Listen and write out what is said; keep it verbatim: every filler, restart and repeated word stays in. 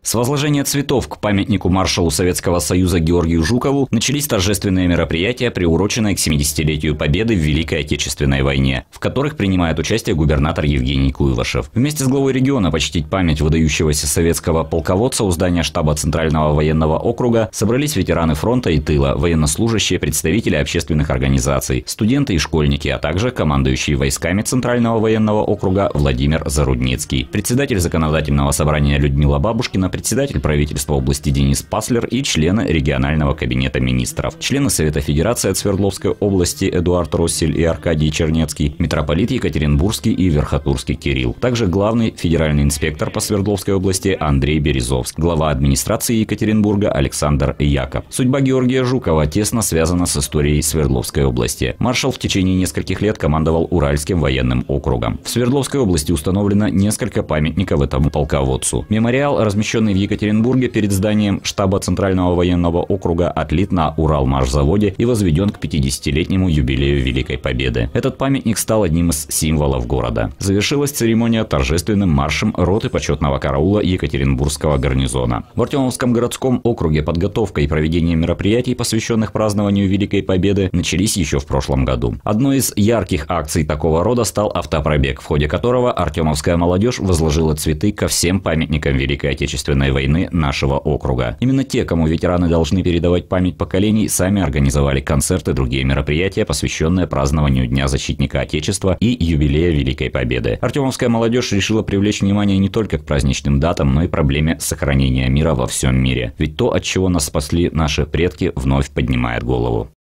С возложения цветов к памятнику маршалу Советского Союза Георгию Жукову начались торжественные мероприятия, приуроченные к семидесятилетию Победы в Великой Отечественной войне, в которых принимает участие губернатор Евгений Куйвашев. Вместе с главой региона почтить память выдающегося советского полководца у здания штаба Центрального военного округа собрались ветераны фронта и тыла, военнослужащие, представители общественных организаций, студенты и школьники, а также командующий войсками Центрального военного округа Владимир Зарудницкий, председатель законодательного собрания Людмила Бабушкина, председатель правительства области Денис Паслер и члены регионального кабинета министров, члены Совета Федерации от Свердловской области Эдуард Россель и Аркадий Чернецкий, митрополит Екатеринбургский и Верхотурский Кирилл, также главный федеральный инспектор по Свердловской области Андрей Березовский, глава администрации Екатеринбурга Александр Яков. Судьба Георгия Жукова тесно связана с историей Свердловской области. Маршал в течение нескольких лет командовал Уральским военным округом. В Свердловской области установлено несколько памятников этому полководцу. Мемориал, размещенный в Екатеринбурге перед зданием штаба Центрального военного округа, отлит на Уралмашзаводе и возведен к пятидесятилетнему юбилею Великой Победы. Этот памятник стал одним из символов города. Завершилась церемония торжественным маршем роты почетного караула Екатеринбургского гарнизона. В Артемовском городском округе подготовка и проведение мероприятий, посвященных празднованию Великой Победы, начались еще в прошлом году. Одной из ярких акций такого рода стал автопробег, в ходе которого артемовская молодежь возложила цветы ко всем памятникам Великой Отечественной войны нашего округа. Именно те, кому ветераны должны передавать память поколений, сами организовали концерты и другие мероприятия, посвященные празднованию Дня защитника Отечества и юбилея Великой Победы. Артемовская молодежь решила привлечь внимание не только к праздничным датам, но и проблеме сохранения мира во всем мире. Ведь то, от чего нас спасли наши предки, вновь поднимает голову.